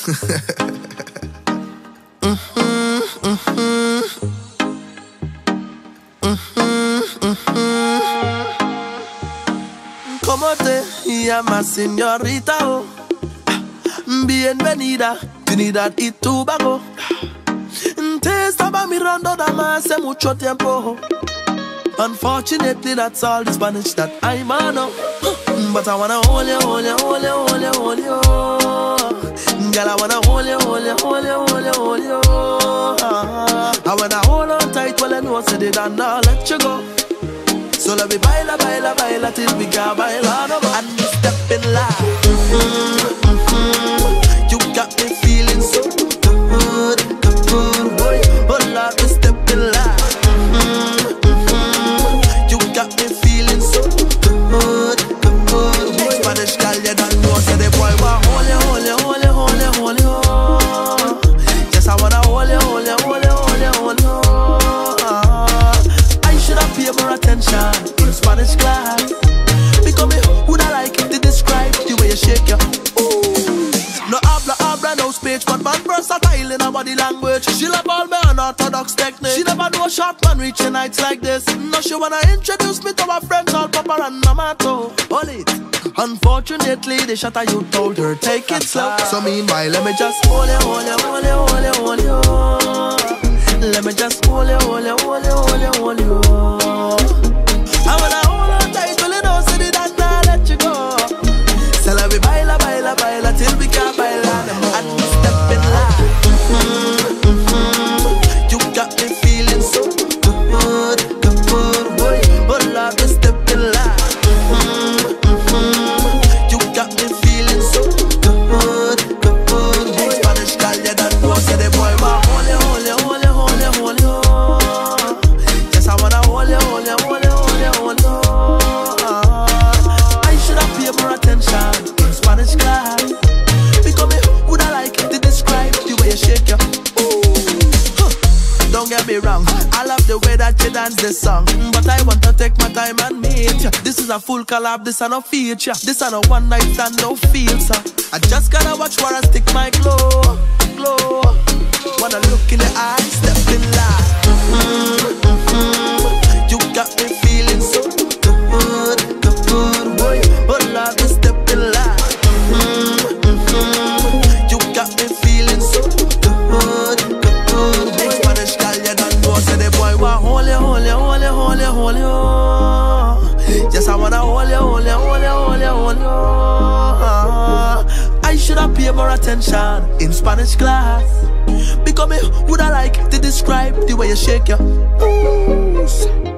Como te llamas, señorita? Oh. Bienvenida, Trinidad y Tobago. Te estaba mirando dama hace mucho tiempo. Unfortunately, that's all the Spanish that I know. But I wanna hold you, hold you, hold you, hold you, hold you. Girl, I wanna hold you, hold you, hold you, hold you, hold you. I wanna hold on tight while I know I said it and I'll let you go. So let me baila, baila, baila till we can baila no more. And we step in line. You got me feeling so good, good, boy. Oh Lord, we step in line. You got me feeling so good, good, boy. Spanish girl, you don't know, say the boy want hold you, hold you, hold you, hold you, hold you. Yes, I wanna hold you, hold you, hold you, hold you, hold you. I should have paid more attention in Spanish class, because me would I like to describe the way you shake your no habla, habla, no speech, but man versatile in her body language. She love all my unorthodox technique. She never know a short man reaching heights like this. No, she wanna introduce me to her friends all Papa and Mama too. Hold it. Unfortunately, the shot you told her take it slow. So meanwhile, let me just hold you, hold you, hold you, hold you, hold you. Let me just hold you, hold you, hold you, hold you, hold you. I wanna hold on tight till you know say the dance now let you go. So let me baila, baila, baila till we can't baila no more. And we step in line. You got me feeling so good, good, boy. Oh Lord, we step in line. You got me feeling so good, good, boy. Spanish girl, you don't know, say the boy want hold you, hold you, hold you, hold you, hold you. Yes, I wanna hold you, hold you, hold you, hold you, hold you. I should have paid more attention in Spanish class, because me would I like to describe the way you shake your Don't get me wrong, I love the way that you dance this song, but I want to take my time and meet ya. This is a full collab, this a no feature. This a no one night stand, no feel, so I just gotta watch where I stick my glow, glow. Wanna look in the eyes, step in line. You got me feeling so good, good, boy. Oh Lord, we step in line. You got me feeling so good, good, boy. Spanish girl, you don't know, say the boy want hold you, hold you, hold you, hold you, hold you. Yes, I wanna hold you, hold you, hold you, hold you, hold you. I should have paid more attention in Spanish class, because me would I like to describe the way you shake your